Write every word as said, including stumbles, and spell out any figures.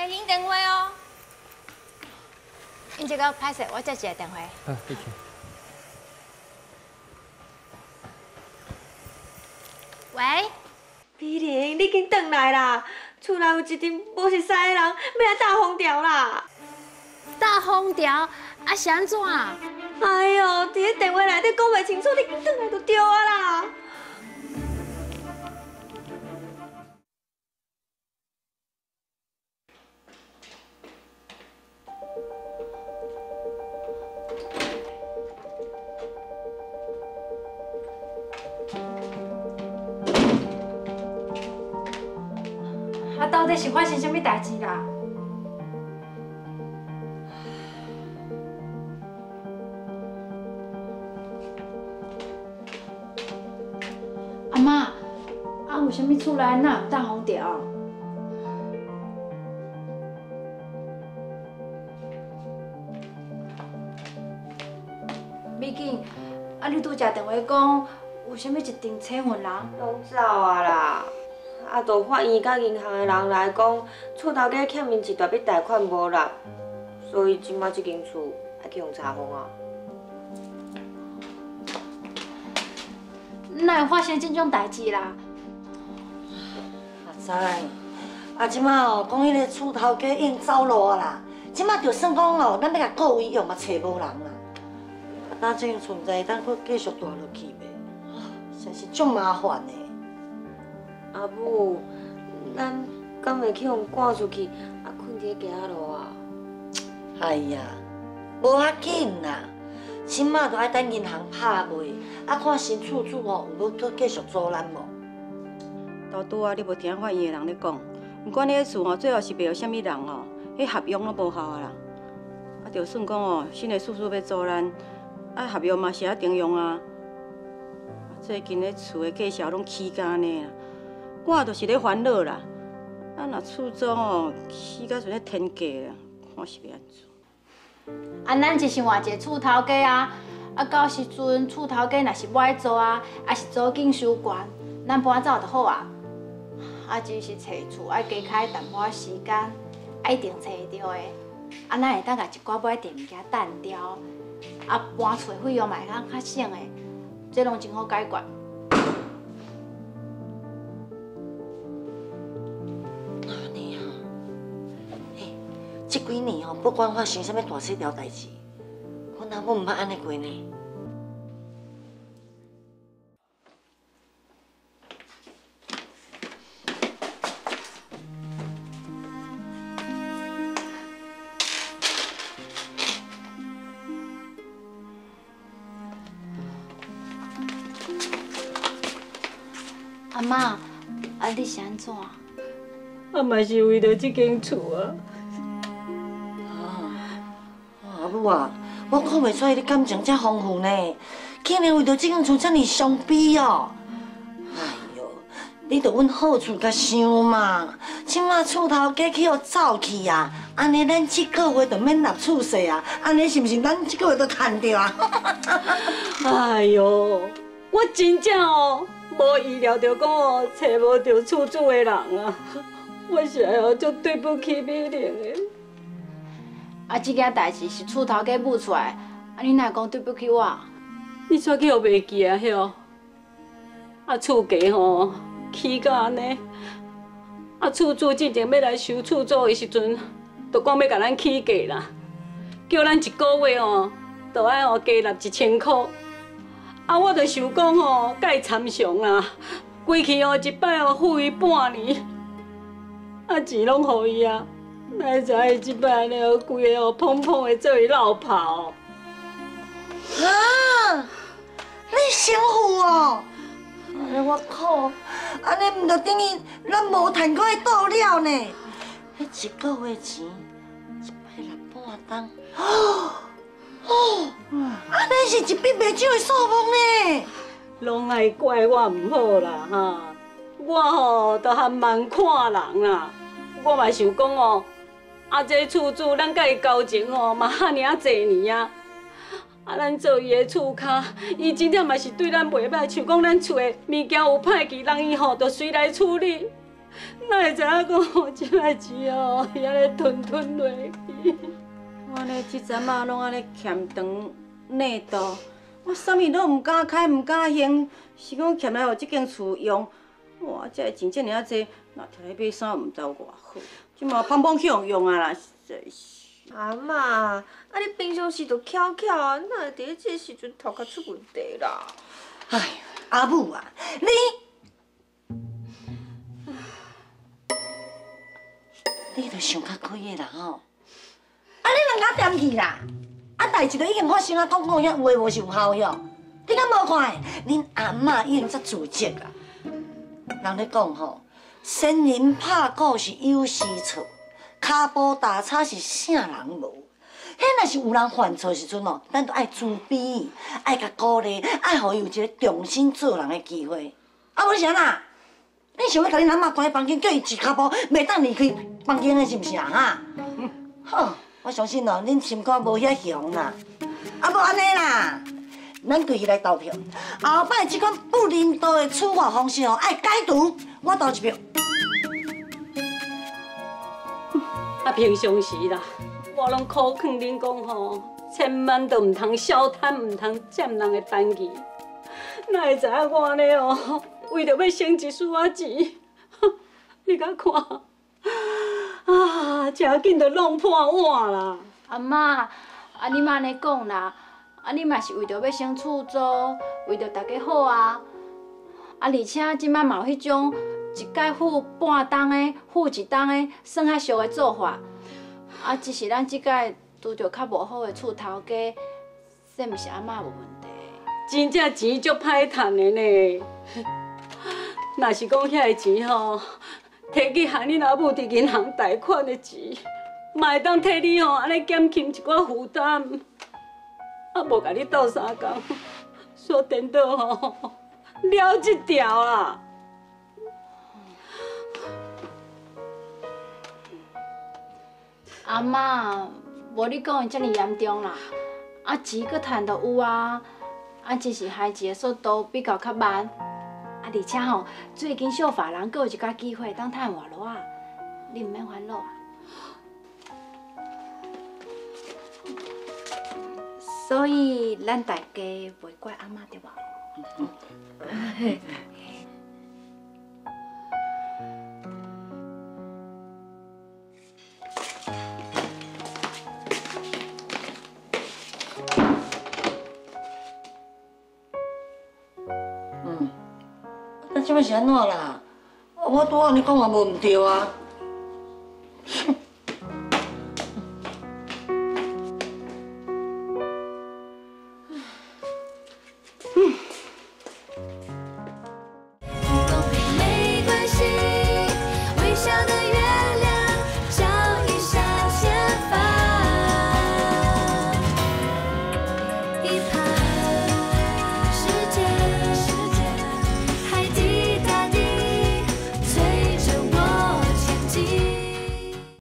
来领电话哦。因这个歹势，我接一个电话。 好，谢谢。 喂， 美玲，你已经回来啦！厝内有一阵无熟悉的人，要来大风潮啦！ 大风潮，啊是安怎？ 哎呦，伫咧电话内底讲袂清楚，你回来就对啊啦！啊，到底是发生什么代志啦？ 阿妈，啊，为什么厝内哪有大风潮？美景，啊，你拄则电话讲有啥物一阵车混人？ 拢走啊啦！啊，就法院甲银行的人来讲，厝头家欠因一大笔贷款无啦，所以即马即间厝要去用查封啊。 哪会发生这种代志啦？ 阿知，啊，即马哦，讲迄个厝头家已经走路啊啦，即马就算讲哦，咱要甲告位用嘛，找无人啦。啊，等这间厝唔知会当佫继续住落去袂？实在是足麻烦的。 阿母，咱敢会去用赶出去，啊，困伫街仔路啊？ 哎呀，无要紧啦，即马就爱等银行拍卖，啊，看新厝主哦有要佫继续租咱无？ 倒拄啊，你无听法院的人咧讲，毋管你个厝哦，最后是卖予啥物人哦，迄合约拢无效啊啦。啊，就算讲哦，新的厝主要租咱，啊，合约嘛是爱征用啊。最近咧厝的价销拢起价呢啦。我就是咧烦恼啦，啊，若厝租哦起到像咧天价啦，看是要安怎？ 啊，咱就是换一个厝头家啊，啊，到时阵厝头家若是不爱租啊，还是租金收悬，咱搬走就好啊。啊，只是找厝爱加开淡薄仔时间，啊，一定找会到的。啊，咱会当甲一寡买电物件单掉，啊，搬厝费用嘛会当较省的，这拢真好解决。 这几年哦，不管发生啥物大小条代志，阮阿母毋捌安尼过呢。 阿妈，啊，你是安怎？ 啊，嘛是为着这间厝啊。 阿母啊，我看袂出你感情遮丰富呢，竟然为着这间厝遮尔伤悲哦！哎哟，你着阮好处甲想嘛，即马厝头家去互走去啊，安尼咱这个月就免纳厝税啊，安尼是毋是咱这个月就赚着啊？ 哎哟，我真正哦，无预料到讲哦，找无到厝主的人啊，我实在哦，足对不起美玲的。 啊，这件代志是厝头家舞出来，啊，你哪会讲对不起我？ 你怎去互袂记啊？迄啊，厝价吼起到安尼，啊，厝主之前要来收厝租的时阵，就讲要甲咱起价啦，叫咱一个月哦，就爱哦加纳一千块。啊，我就想讲吼，甲伊参详啦，规气哦一摆哦付伊半年，啊钱拢互伊啊。哪会知伊即摆安尼哦，规个哦砰砰的做伊落跑。 啊！你生父哦！哎我靠！安尼毋就等于咱无赚过的倒了呢？迄一个月钱一摆六半当，哦哦，安尼是一笔袂少的数目呢。 拢爱怪我毋好啦哈！我吼都含慢看人啦，我嘛想讲哦。啊，这厝主咱甲伊交情哦，嘛遐尔啊侪年啊！啊，咱做伊的厝脚，伊真正嘛是对咱袂歹，像讲咱厝的物件有歹去，人伊吼就随来处理。 哪会知影讲即摆钱哦，伊安尼吞吞落去。 我呢，即阵啊，拢安尼欠长内度，我啥物都毋敢开，毋敢行，是讲欠来互即间厝用。哇，这个钱遮尔啊济，若摕来买衫，毋知有偌好。即嘛芳芳去用用啊啦，实在是。 阿嬷，啊你平常时就巧巧，哪会伫即个时阵头壳出问题啦？ 哎呀，阿母啊，你。 你著想较开个啦吼，啊你两家掂去啦，啊代志都已经发生啊，讲讲遐有诶无是有效哟。你敢无看诶？恁阿嬷已经遮自责啦。人咧讲吼，仙人拍鼓是有时错，骹步踏叉是啥人无？迄若是有人犯错时阵哦，咱著爱慈悲，爱甲鼓励，爱互伊有一个重新做人诶机会。啊无是安那？你想要甲恁阿嬷关喺房间，叫伊一骹步袂当离开？ 房间的是毋是啊？哈，好，我相信哦，恁心肝无遐雄啦。啊，无安尼啦，咱规起来投票，后摆即款不人道的处罚方式哦，爱改除。我投一票。 啊，平常时啦，我拢苦劝恁讲吼，千万都唔通小贪，唔通占人的便宜。哪会知影我安尼哦，为着要省一丝仔钱，你甲看。 啊，真紧就弄破碗啦！ 阿妈，啊你莫安尼讲啦，啊你嘛是为着要省厝租，为着大家好啊。啊而且即摆嘛有迄种一届付半档的，付一档的，算较俗的做法。啊，只是咱即届拄着较无好的厝头家，这毋是阿妈无问题。 真正钱足歹趁的呢。若是讲遐个钱吼。 摕去害恁阿母伫银行贷款的钱，嘛会当替你吼安尼减轻一寡负担，啊无甲你斗相共，说颠倒吼了一条啦。 阿妈，无你讲的遮尔严重啦，啊钱搁趁着有啊，啊只是孩子的速度比较较慢。 啊，而且吼，最近小法人阁有一寡机会当趁活路啊，你毋免烦恼啊。所以咱大家袂怪阿妈对吧？ 嗯。 啊，即摆是安怎啦？我拄仔安尼讲也无毋对啊。